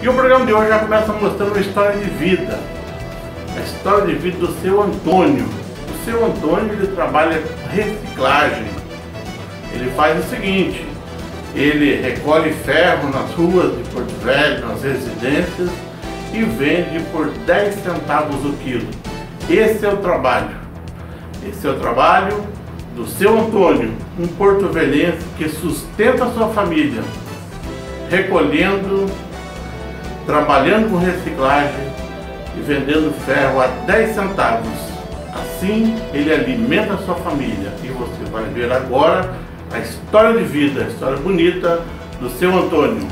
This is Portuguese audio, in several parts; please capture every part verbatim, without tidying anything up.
E o programa de hoje já começa mostrando uma história de vida. A história de vida do seu Antônio. O seu Antônio, ele trabalha com reciclagem. Ele faz o seguinte: ele recolhe ferro nas ruas de Porto Velho, nas residências, e vende por dez centavos o quilo. Esse é o trabalho. Esse é o trabalho do seu Antônio, um porto-velhense que sustenta a sua família, recolhendo, trabalhando com reciclagem e vendendo ferro a dez centavos. Assim, ele alimenta a sua família. E você vai ver agora a história de vida, a história bonita do seu Antônio.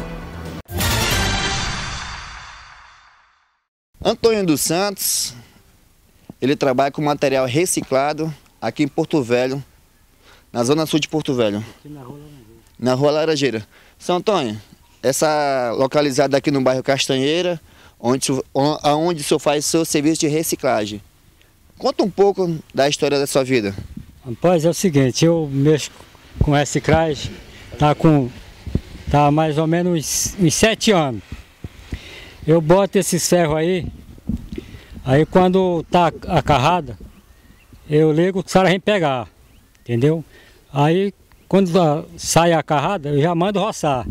Antônio dos Santos, ele trabalha com material reciclado aqui em Porto Velho, na zona sul de Porto Velho, aqui na Rua Laranjeira. Na Rua Laranjeira. São Antônio, essa localizada aqui no bairro Castanheira, onde, onde o senhor faz seu serviço de reciclagem. Conta um pouco da história da sua vida. Rapaz, é o seguinte, eu mexo com reciclagem, tá com tá mais ou menos uns sete anos. Eu boto esses ferros aí, aí quando tá a carrada, eu ligo, o cara vem pegar, entendeu? Aí quando sai a carrada, eu já mando roçar.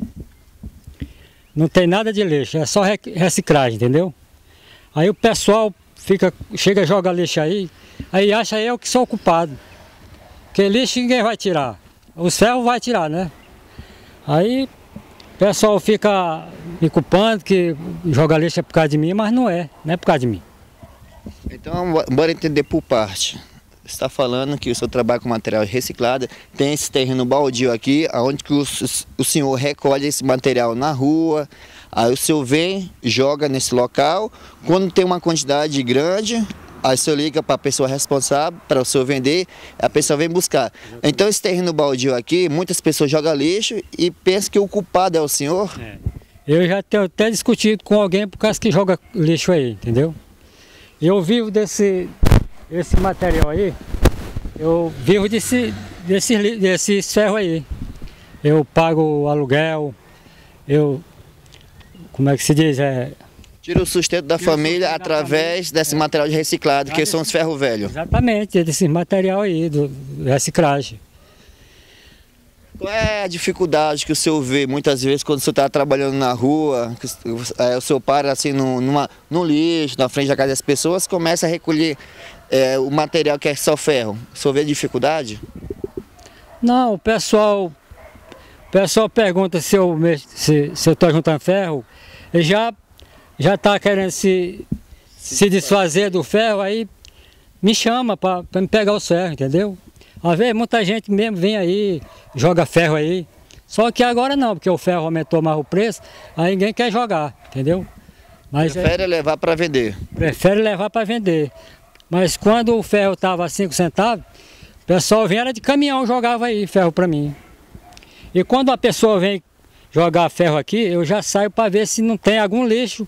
Não tem nada de lixo, é só reciclagem, entendeu? Aí o pessoal fica, chega e joga lixo aí, aí acha eu que sou o culpado. Porque lixo ninguém vai tirar, os ferros vai tirar, né? Aí o pessoal fica me culpando que joga lixo é por causa de mim, mas não é, não é por causa de mim. Então, bora entender por parte. Você está falando que o senhor trabalha com material reciclado, tem esse terreno baldio aqui, onde que o, o senhor recolhe esse material na rua, aí o senhor vem, joga nesse local, quando tem uma quantidade grande, aí o senhor liga para a pessoa responsável, para o senhor vender, a pessoa vem buscar. Então esse terreno baldio aqui, muitas pessoas jogam lixo e pensam que o culpado é o senhor? É. Eu já tenho até discutido com alguém por causa que joga lixo aí, entendeu? Eu vivo desse... Esse material aí, eu vivo desse, desse, desse ferro aí. Eu pago o aluguel, eu, como é que se diz? É, Tira o sustento da família sustento através da desse é. material de reciclado, que são os ferros velhos. Exatamente, desse material aí, do, do reciclagem. Qual é a dificuldade que o senhor vê muitas vezes quando o senhor está trabalhando na rua, que é, o senhor para assim no, numa, no lixo, na frente da casa das pessoas, começa a recolher é, o material que é só ferro? O senhor vê dificuldade? Não, o pessoal, o pessoal pergunta se eu se, se eu estou juntando ferro, ele já já está querendo se, se, se desfazer do ferro, aí me chama para me pegar o ferro, entendeu? Às vezes muita gente mesmo vem aí, joga ferro aí, só que agora não, porque o ferro aumentou mais o preço, aí ninguém quer jogar, entendeu? Mas prefere é, levar para vender? Prefere levar para vender. Mas quando o ferro estava a cinco centavos, o pessoal vinha de caminhão, jogava aí ferro para mim. E quando a pessoa vem jogar ferro aqui, eu já saio para ver se não tem algum lixo,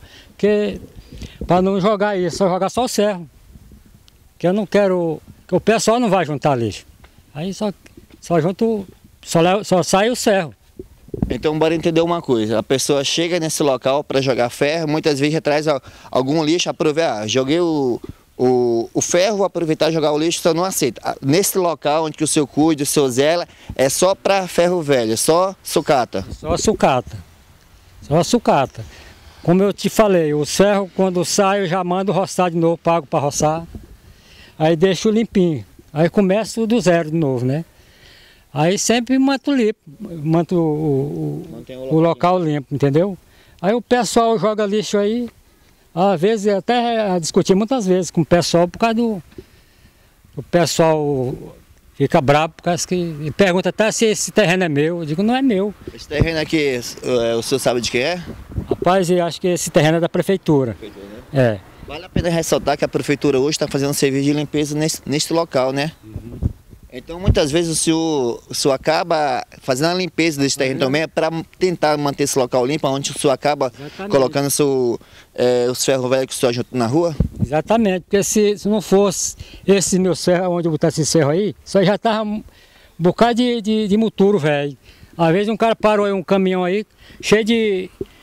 para não jogar isso, só jogar só o ferro. Que eu não quero, que o pessoal não vai juntar lixo. Aí só, só junto, só, leva, só sai o ferro. Então bora entender uma coisa, a pessoa chega nesse local para jogar ferro, muitas vezes já traz algum lixo, aproveita, ah, joguei o, o, o ferro, vou aproveitar e jogar o lixo, só não aceita. Nesse local onde que o senhor cuida, o senhor zela, é só para ferro velho, só sucata? Só sucata, só sucata. Como eu te falei, o ferro quando sai eu já mando roçar de novo, pago para roçar, aí deixo limpinho. Aí começo do zero de novo, né? Aí sempre manto limpo, manto o, o, o, local, o local limpo. limpo, entendeu? Aí o pessoal joga lixo aí, às vezes até discuti muitas vezes com o pessoal por causa do... O pessoal fica bravo por causa que... E pergunta até se esse terreno é meu, eu digo, não é meu. Esse terreno aqui, o senhor sabe de quem é? Rapaz, eu acho que esse terreno é da prefeitura. Prefeitura, né? É. Vale a pena ressaltar que a prefeitura hoje está fazendo um serviço de limpeza nesse, nesse local, né? Uhum. Então muitas vezes o senhor, o senhor acaba fazendo a limpeza desse terreno uhum. também para tentar manter esse local limpo, onde o senhor acaba Exatamente. colocando seu, é, os ferros velhos que o senhor junta na rua? Exatamente, porque se, se não fosse esse meu ferro, onde eu botasse esse ferro aí, só já estava um bocado de, de, de moturo velho. Às vezes um cara parou aí um caminhão aí, cheio de...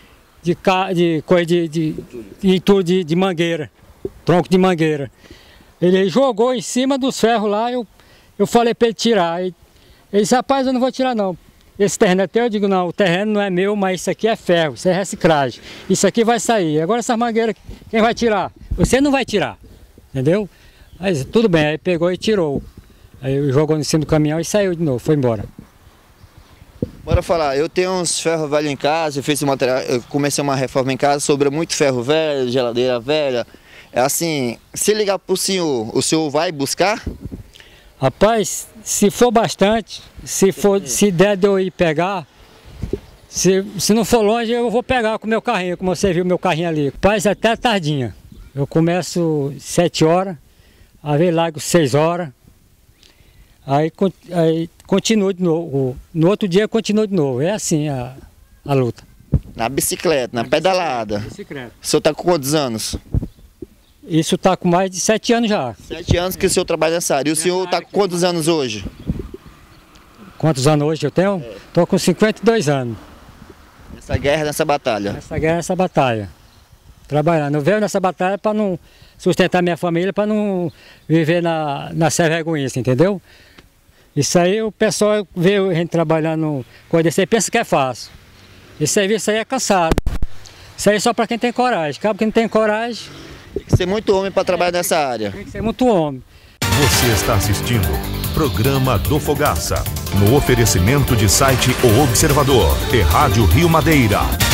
de, ca, de coisa de, de, de, de, de, de mangueira, tronco de mangueira. Ele jogou em cima dos ferros lá, eu, eu falei para ele tirar. Ele disse, rapaz, eu não vou tirar não. Esse terreno é teu? Eu digo, não, o terreno não é meu, mas isso aqui é ferro, isso é reciclagem. Isso aqui vai sair. Agora essa mangueira, quem vai tirar? Você não vai tirar, entendeu? Mas tudo bem, aí pegou e tirou. Aí jogou em cima do caminhão e saiu de novo, foi embora. Bora falar, eu tenho uns ferros velhos em casa, eu fiz um material, eu comecei uma reforma em casa, sobrou muito ferro velho, geladeira velha. É assim, se ligar pro senhor, o senhor vai buscar? Rapaz, se for bastante, se, for, se der de eu ir pegar, se, se não for longe eu vou pegar com o meu carrinho, como você viu meu carrinho ali. Rapaz, até tardinha. Eu começo sete horas, aí vem largo seis horas, aí, aí continuo de novo. No outro dia eu continuo de novo. É assim a, a luta. Na bicicleta, na, na pedalada. Bicicleta. O senhor está com quantos anos? Isso está com mais de sete anos já. Sete anos que o senhor trabalha nessa área. E o senhor está com quantos anos hoje? Quantos anos hoje eu tenho? Estou com cinquenta e dois anos. Nessa guerra, nessa batalha? Nessa guerra, nessa batalha. Trabalhando. Eu venho nessa batalha para não sustentar minha família, para não viver na, na servergonhice, entendeu? Isso aí o pessoal vê a gente trabalhando com isso aí, pensa que é fácil. Esse serviço aí é cansado. Isso aí é só para quem tem coragem. Cabe quem não tem coragem. Tem que ser muito homem para trabalhar nessa área. Tem que ser muito homem. Você está assistindo Programa do Fogaça, no oferecimento de site O Observador e Rádio Rio Madeira.